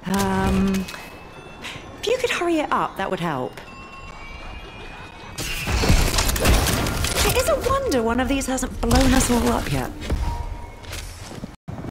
If you could hurry it up, that would help. It is a wonder one of these hasn't blown us all up yet.